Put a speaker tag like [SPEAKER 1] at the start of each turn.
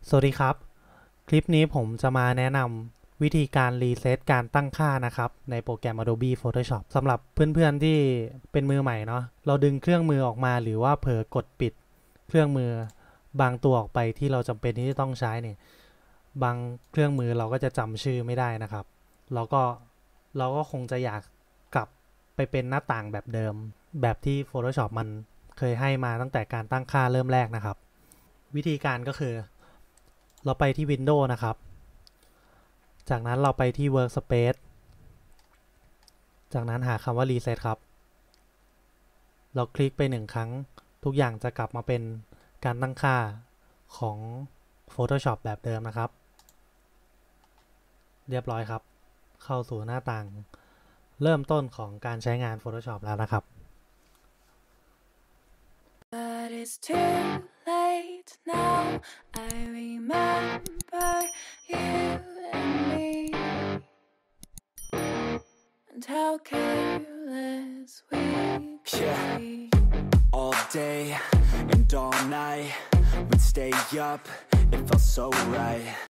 [SPEAKER 1] สวัสดีครับคลิปนี้ผมจะมาแนะนำวิธีการรีเซ็ตการตั้งค่านะครับในโปรแกรม Adobe Photoshop สำหรับเพื่อนๆที่เป็นมือใหม่เนาะเราดึงเครื่องมือออกมาหรือว่าเผลอกดปิดเครื่องมือบางตัวออกไปที่เราจำเป็นที่จะต้องใช้เนี่ยบางเครื่องมือเราก็จะจำชื่อไม่ได้นะครับเราก็คงจะอยากกลับไปเป็นหน้าต่างแบบเดิมแบบที่ Photoshop มันเคยให้มาตั้งแต่การตั้งค่าเริ่มแรกนะครับวิธีการก็คือเราไปที่ Windows นะครับจากนั้นเราไปที่ Workspace จากนั้นหาคำว่า Reset ครับเราคลิกไป1 ครั้งทุกอย่างจะกลับมาเป็นการตั้งค่าของ Photoshop แบบเดิมนะครับเรียบร้อยครับเข้าสู่หน้าต่างเริ่มต้นของการใช้งาน Photoshop แล้วนะครับ
[SPEAKER 2] But it's too late now. I remember you and me, and how careless we could be.
[SPEAKER 3] All day and all night, we'd stay up, it felt so right.